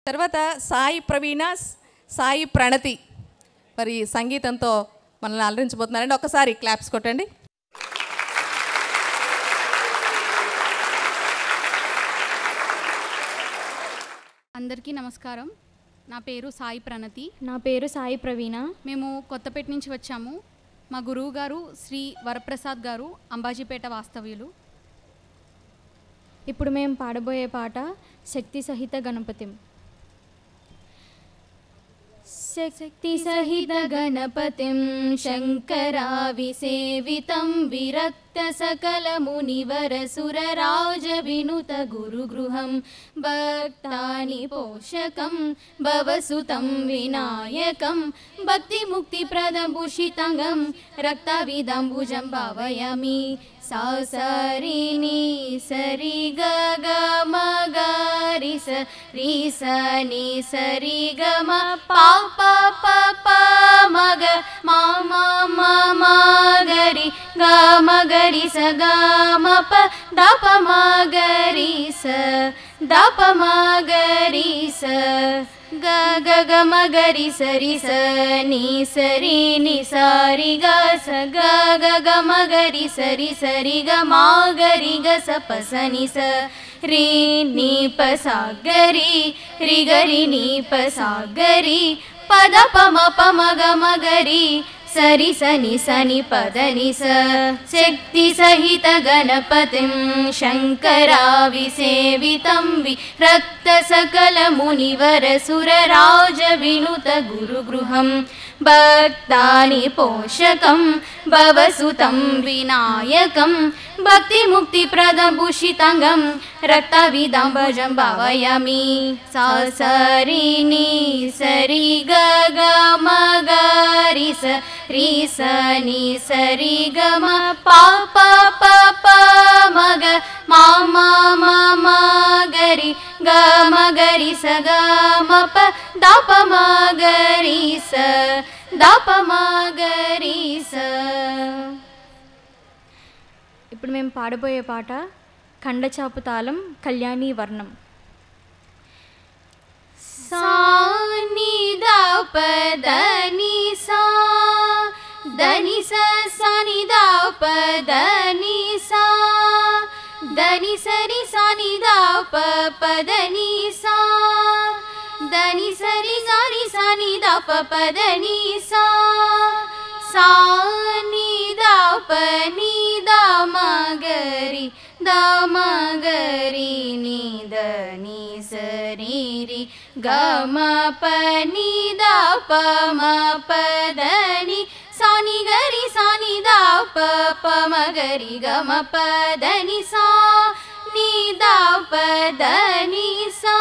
తర్వాత సాయి ప్రవీణ, సాయి ప్రణతి మరి సంగీతంతో మనల్ని అలరించబోతున్నారండి. ఒకసారి క్లాప్స్ కొట్టండి. అందరికీ నమస్కారం. నా పేరు సాయి ప్రణతి. నా పేరు సాయి ప్రవీణ. మేము కొత్తపేట నుంచి వచ్చాము. మా గురువు గారు శ్రీ వరప్రసాద్ గారు, అంబాజీపేట వాస్తవ్యులు. ఇప్పుడు మేము పాడబోయే పాట శక్తి సహిత గణపతిం. శక్తి సహిత గణపతిం శంకరావిసేవితం విరక్త సకల మునివర సురరాజ వినుత గురుగృహం భక్తాని పోషకం భవసుతం వినాయకం భక్తి ముక్తి ప్రదం భూషితంగం రక్తవిదంబుజం భావయామి. సా సరిని సరి గ గ మ గ రి స రి స ని సరి గ మ ప ప ప ప మ గ మ మ మ మ గ రి గ మ గ రి స గ మ ప ద ప మ గ రి స ద ప మ గ రి స గ గ గ మ గ రి స రి స ని స రి ని స రి గ స గ గ గ మ గ రి స రి స రి గ మ గ రి గ స ప స ని స రి ని ప స గ రి రి గ రి ని ప స గ రి ప ద ప మ ప మ గ మ గ రి సరి సని సని పదని స. శక్తి సహిత గణపతిం శంకరావిసేవితం విరక్త సకల మునివర సురరాజ వినుత గురుగృహం భక్తాని పోషకం భవసుతం వినాయకం భక్తి ముక్తి ప్రదం భూషితంగం రక్తవిదంబజం భావయామి. సా సరిని సరి గ గ మ గ రి స రి స ని సరి గ మ ప ప ప ప మ గ మ మ మ మ గ రి గ మ గ రి స గ మ ప ద ప మ గ రి స ద ప మ గ రి స. ఇప్పుడు మేము పాడబోయే పాట ఖండచాపు తాళం కళ్యాణి వర్ణం. సా ని ద ప ద ని సా ద ని స స ని ద ప ద ని సా ద ని స రి స ని ద ప ప ద ని సా ద ని స రి స రి స ని ద ప ప ద ని సా సా ని ద ప ని ద మ గ రి ద మ గ రి ని ద ని స రి రి గ మ ప ని ద ప మ ప ద ని సా ని గ రి సా ని ద ప ప మ గ రి గ మ ప ద ని సా ని ద ప ద ని సా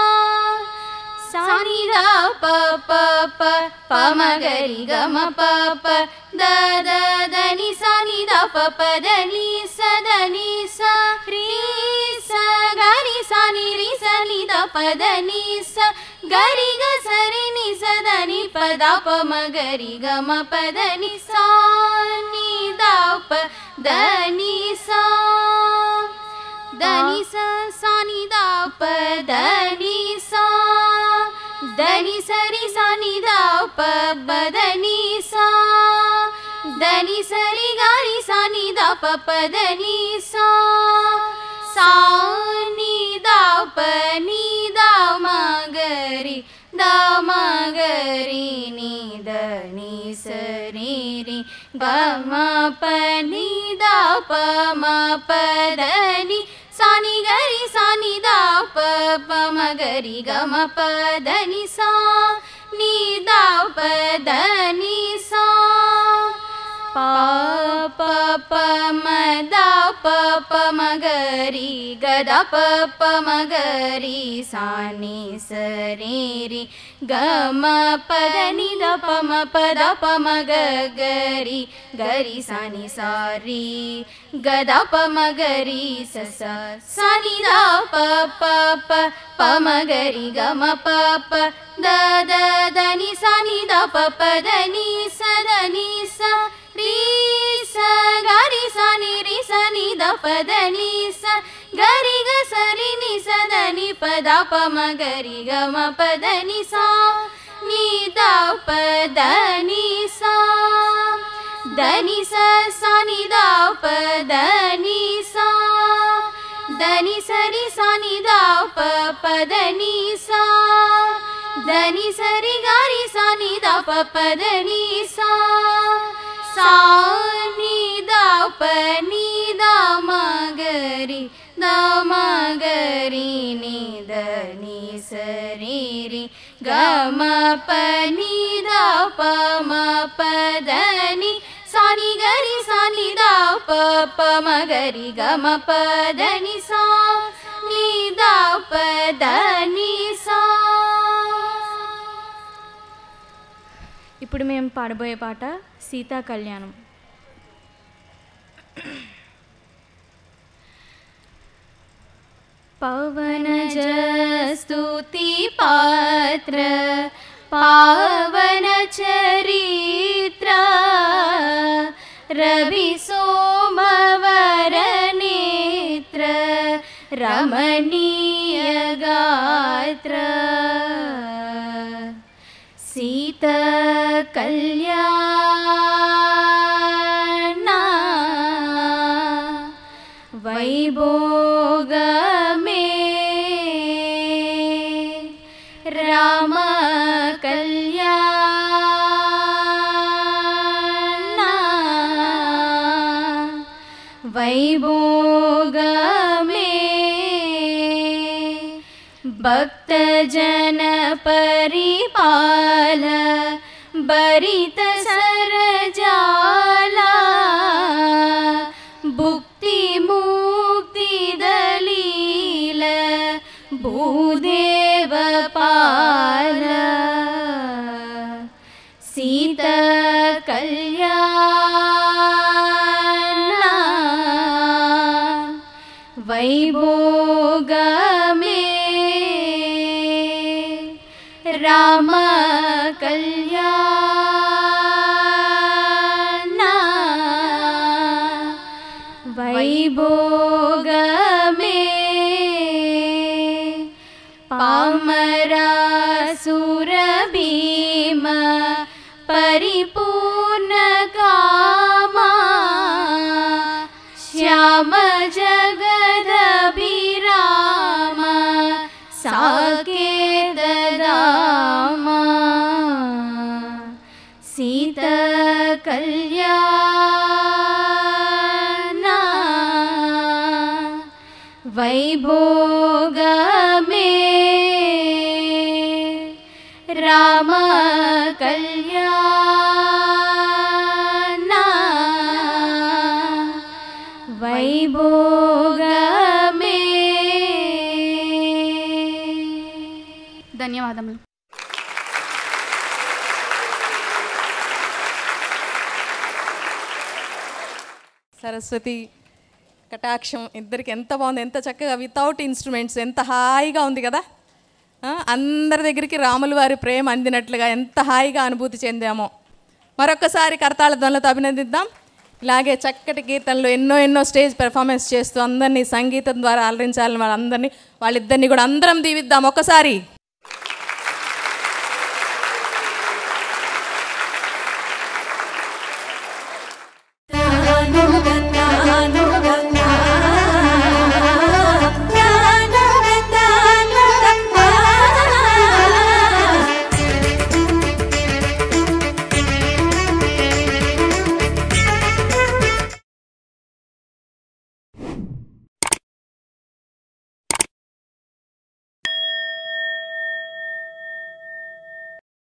సా ని ద ప ప ప ప మ గ రి గ మ ప ప ద ద ద ని సా ని ద ప ప ద ని స ద ని స రి స గ రి సా ని రి స ని ద ప ద ని స గ రి గ స రి ని స ద ని ప ద ప మ గ రి గ మ ప ద ని సా ని ద ప ద ని సా ద ని స సా ని ద ప ద ని సా ద ని స రి సా ని ద ప బ ద ని సా ద ని స రి గ రి సా ని ద ప ప ద ని సా సా ని ద ప ని ద మ గ రి ద మ గ రి ని ద ని స రి రి గ మ ప ని ద ప మ ప ద ని సా ని గ రి సా ని ద ప ప మ గ రి గ మ ప ద ని సా ని ద ప ద ని సా ప ప ప మ ద ప ప మ గ రి గ ద ప ప మ గ రి సా ని స రి రి గ మ ప ద ని ద ప మ ప ద ప మ గ గ రి గ రి సా ని సా రి గ ద ప మ గ రి స స సా ని ద ప ప ప ప మ గ రి గ మ ప ప ద ద ద ని సా ని ద ప ప ద ని స ద ని స రి స గ రి సా ని రి స ని ద ప ద ని స గరి గ సరి ని సదని పద పమ గరి గ మ పదని సా ని ద పదని సా దని స సని ద పదని సా దని సరి సని ద పదని సా దని సరి గరి సని ద పదని సా సా ని ద పని ద మగరి ద మగరి ని దని సరి రి గ మ పని ద ప మ పదని సాని గరి సాని ద ప ప మగరి గ మ పదని సా ని ద పదని సా. ఇప్పుడు మేము పాడబోయే పాట సీతా కళ్యాణం. పవనజ స్తుతి పాత్ర పావన చరిత్ర రవి సోమవర నేత్ర రమణీయ గాత్ర సీత కళ్యాణ వైభోగమే రామ కళ్యాణ వైభోగమే భక్తజన పరిపాల భరిత సరజాలా భుక్తి ముక్తి దలీల భూదేవ పాల సీత కళ్యాణ వైభోగమే రామ కళ్యాణ వైభోగమే పామరాసుర భీమ పరిపూర్ణ కామా శ్యామ జగదభిరామ సాకేత దామా సీత కళ్యాణ వైభోగమే రామ కళ్యాణ వైభోగమే. ధన్యవాదములు. సరస్వతి కటాక్షం ఇద్దరికి ఎంత బాగుంది, ఎంత చక్కగా వితౌట్ ఇన్స్ట్రుమెంట్స్ ఎంత హాయిగా ఉంది కదా. అందరి దగ్గరికి రాముల వారి ప్రేమ అందినట్లుగా ఎంత హాయిగా అనుభూతి చెందామో. మరొకసారి కరతాళ ధ్వనులతో అభినందిద్దాం. ఇలాగే చక్కటి కీర్తనలు ఎన్నో స్టేజ్ పెర్ఫార్మెన్స్ చేస్తూ అందరినీ సంగీతం ద్వారా అలరించాలని వాళ్ళందరినీ వాళ్ళిద్దరినీ కూడా అందరం దీవిద్దాం ఒకసారి.